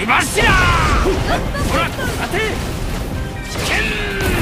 柱ほら当て危険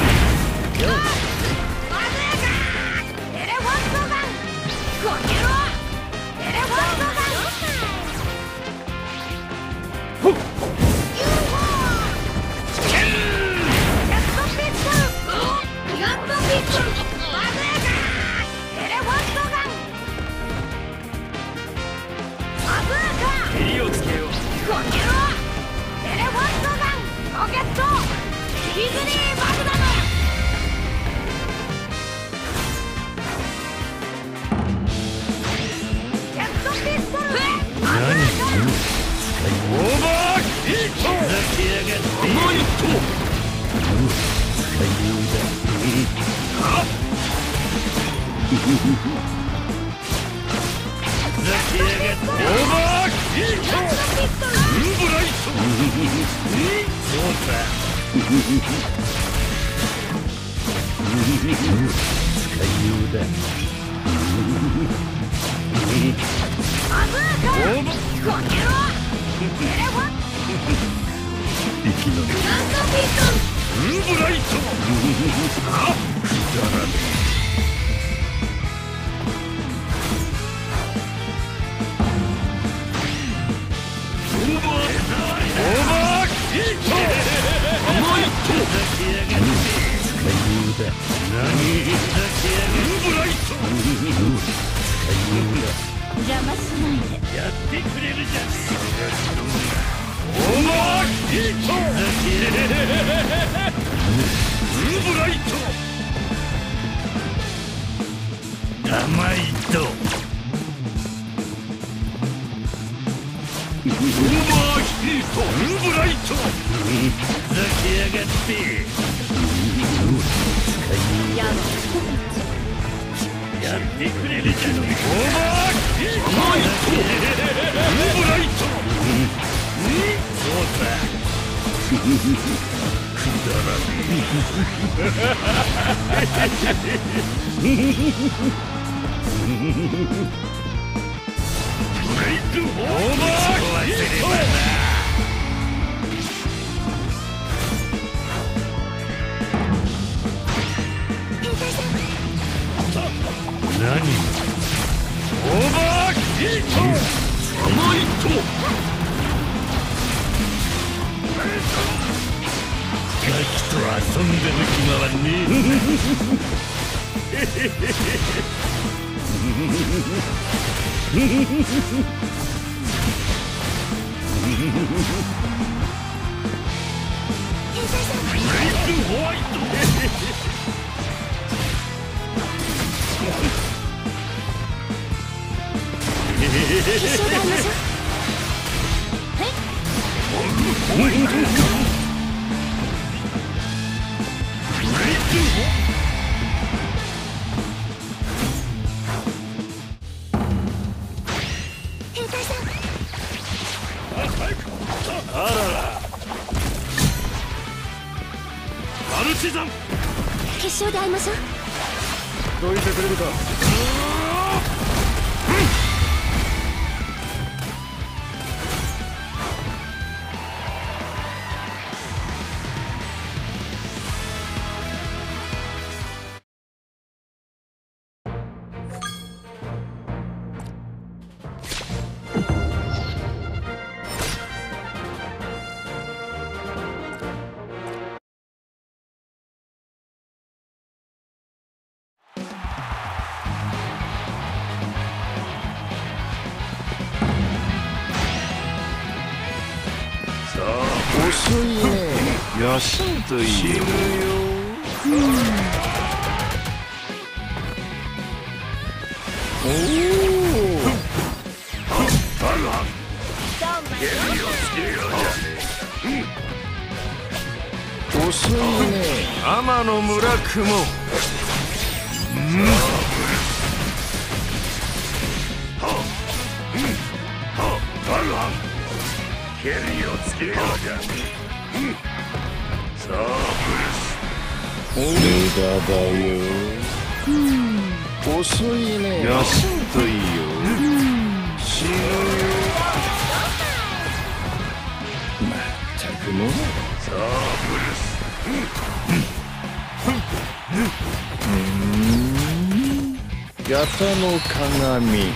決勝で会いましょう。 どいてくれるか。 遅いね。休むといいよ。おお。遅いね。天野村雲。 ケリをつけようか。さあ無駄だよ。遅いね。休むといいよ。死ぬよ。 八田の鏡。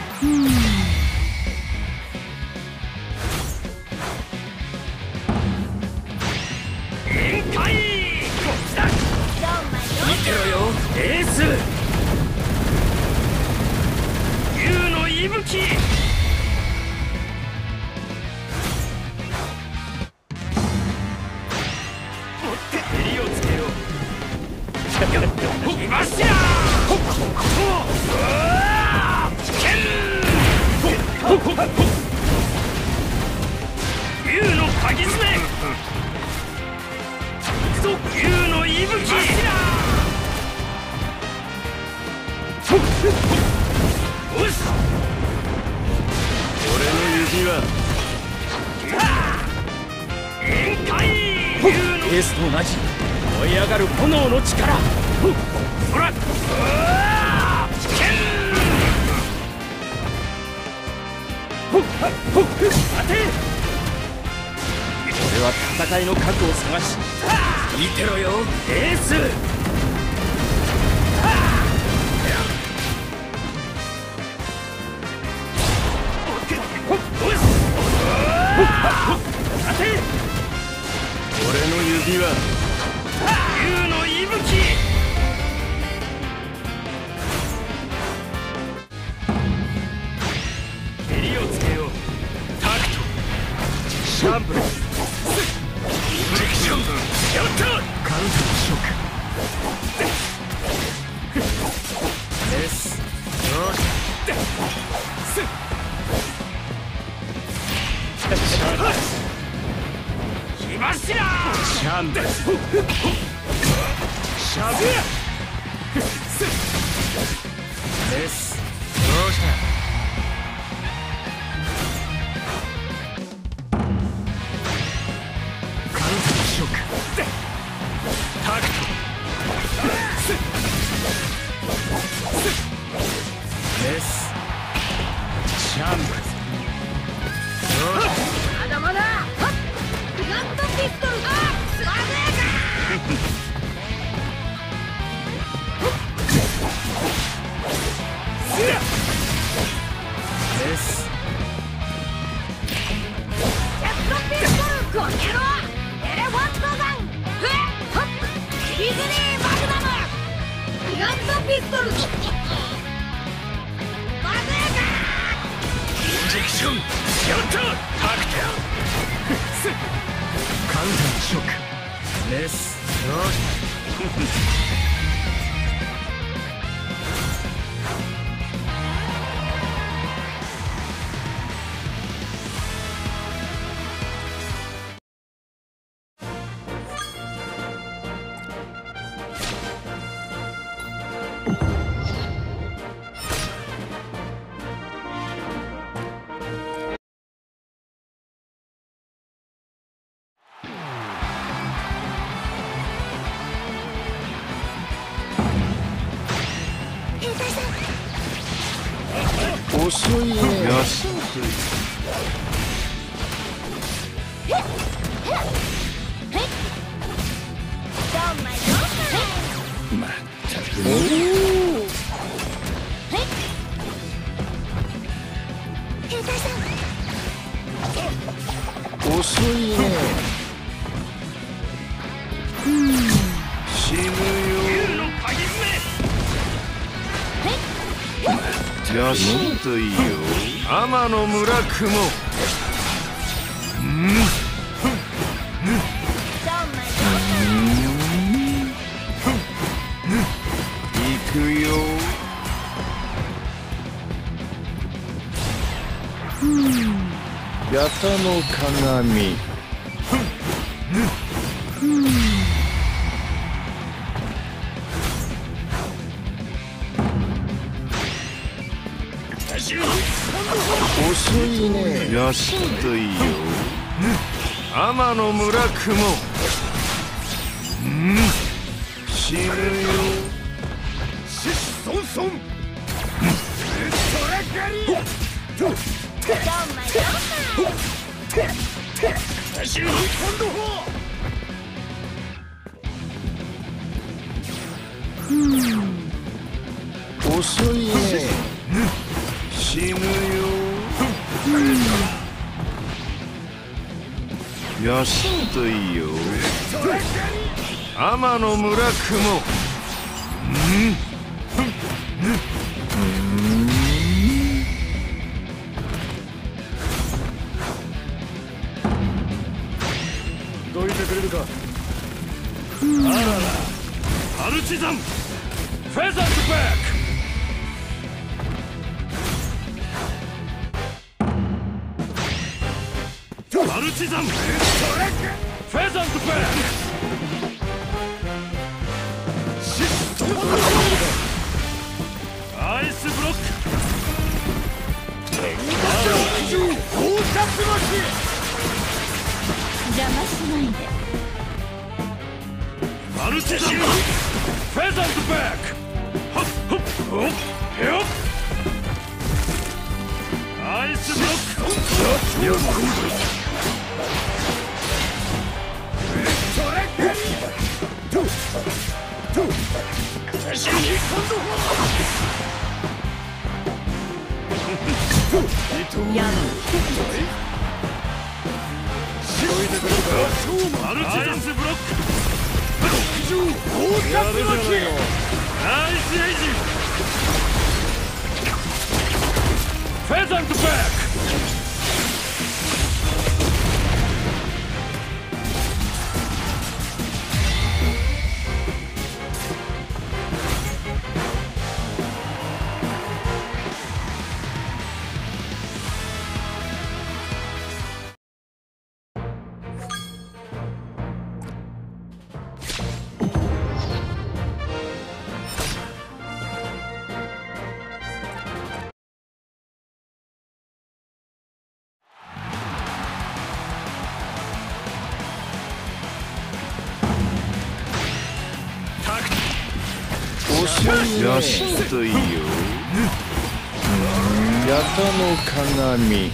限界。こっちだ。見てろよエース。竜の息吹。襟をつけよう。いましら。竜の鍵爪。竜の息吹。よし。 俺の指は限界。エースと同じ燃え上がる炎の力。ほら。待て。俺は戦いの核を探し。見てろよエース。待て。 俺の指は竜の息吹。襟をつけよう。タクト。シャンプル。インジェクション。やった。カウンターショック。です。よし。火柱。シャンプル。シャンプル。です。どうした。ショック。タクト。です。シャンブル。 まだまだ。ギガントピストル。バズーカ。 です。 ジェットピストル。この野郎。エレファントガン。ディズニーマグナム。ギガントピストル。バズーカ。 インジェクション。やった。タクト。カウンターショック。です。よし。 遅いね。 よし。 まったく。遅いね。 死ぬよ。 竜の鍵爪。 よしといいよ。 天の村雲。 行くよ。 八田の鏡。遅いね。 よしといいよ。 天の村雲。 死ぬよ。 シシソンソン。 遅遅いね。 死ぬよ。休むといいよ。 天の村雲。 どいてくれるか。あらら、パルチザンフェザーズバック。パルチザンフェザーズバック。アイスブロック。 邪魔しないで。 マルチザンフェザーズバック。はっはっほっへよっ。アイスブロック。よっこやる。 マルチザンスブロック。ナイスエイジ。フェザントバック。 休むといいよ。 ヤタの鏡。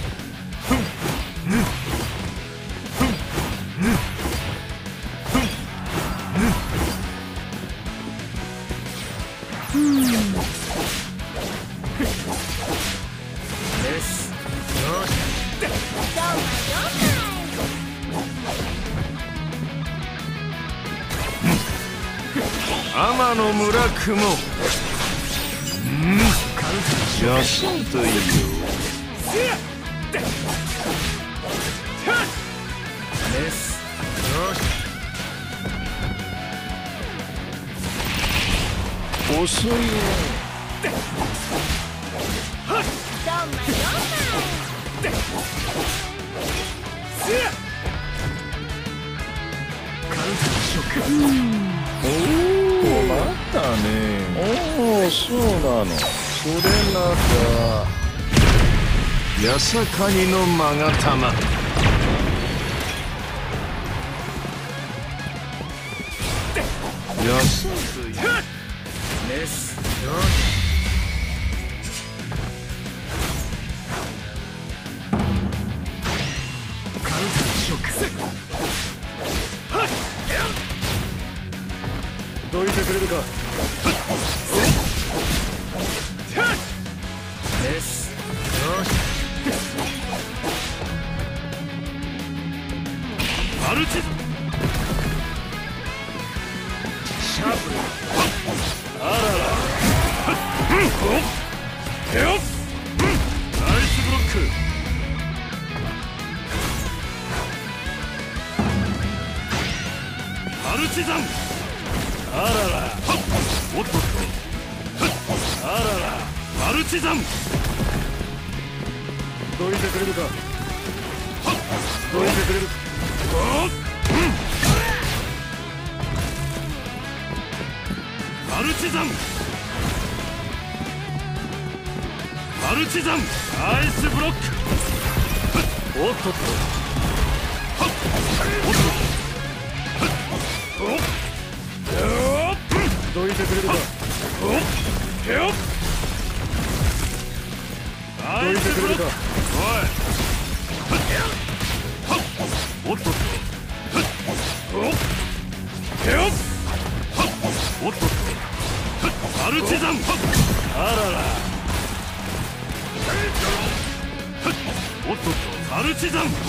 天の村雲。 休むといいよ。 遅いね。おお、またね。おお、そうなの。それなら八坂にの勾玉。 休むといいよ。 どいてくれるか。マルチシャープ。あらら。ヘオッ。ナイスブロック。マルチザン。あらら。おっとっと。あらら。マルチザン。どいてくれるか。どいてくれる。マルチザン。マルチザン。ナイスブロック。おっとっと。おっとっと。どいてくれるか。どいてくれるか。おい。おっとっと。おっとっと。マルチザン。 あららおっとっとアルチザンはっ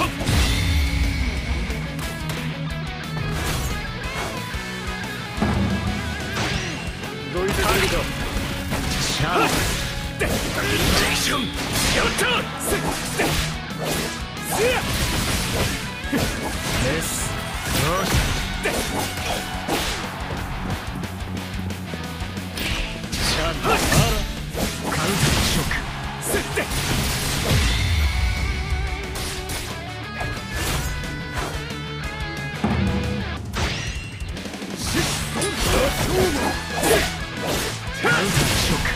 どいてくれるかシャープインジェクションやったせやですよしシャープカウンターショックせってカウンターショック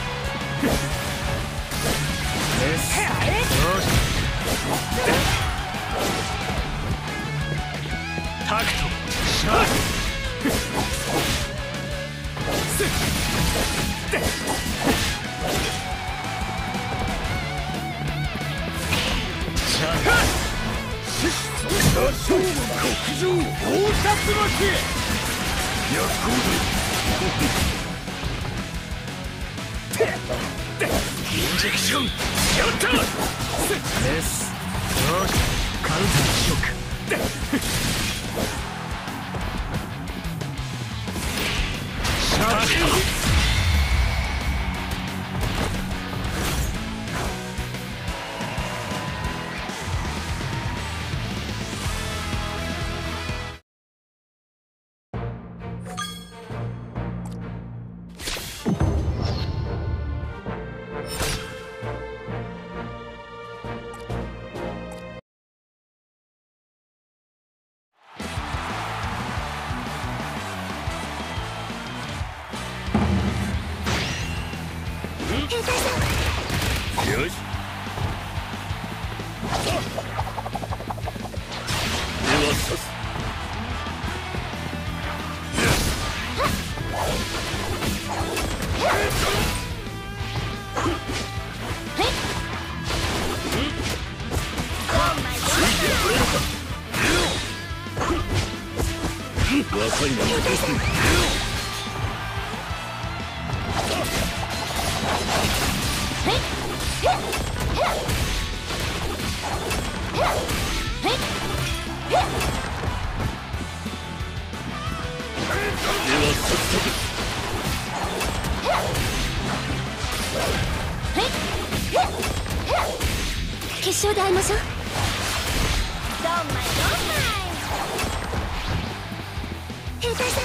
ですよしタクトシャープ極上大竜巻逆行インジェクションやったですよしカウンターショックシャープよしではさすわかりました決勝で会いましょう。ドンマイドンマイ兵隊さん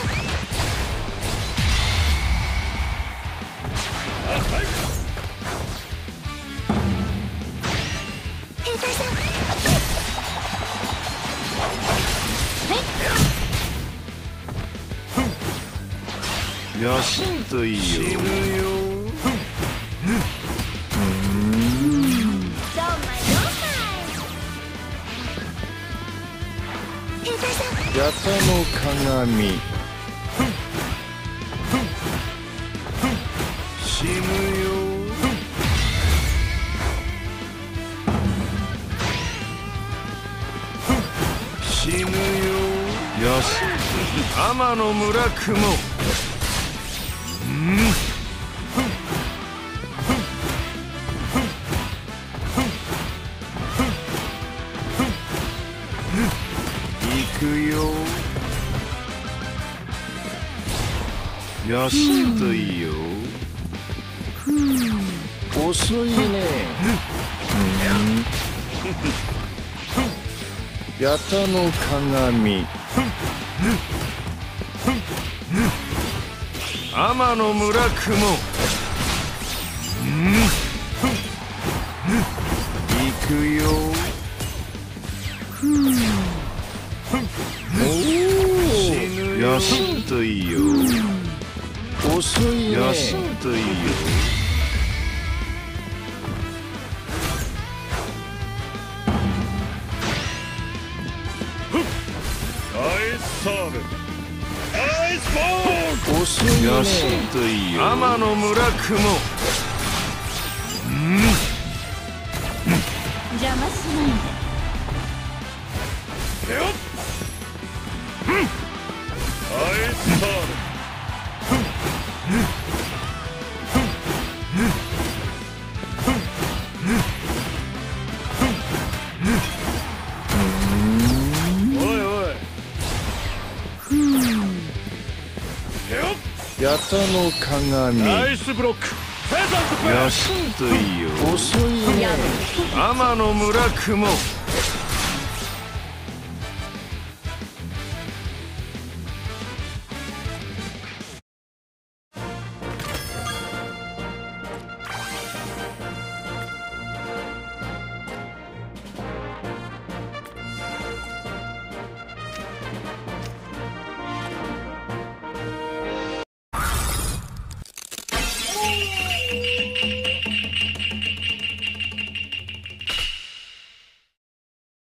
兵隊さんよしといいよ。 ドンマイドンマイ兵隊さん八田の鏡死ぬよ。死ぬよ。よし天の村雲。行くよ。よしといいよ。 遅いね。八田の鏡天の村雲。行くよ。よしといいよ。 遅いね。 よしといいよ。 ナイスサーブナイスボール遅いね。 よしといいよ。天の村雲。 邪魔しないで。 よっナイスサーブ型の鏡。 ナイスブロック。フェザーズプレー。 休むといいよ。 遅いね。 天の村雲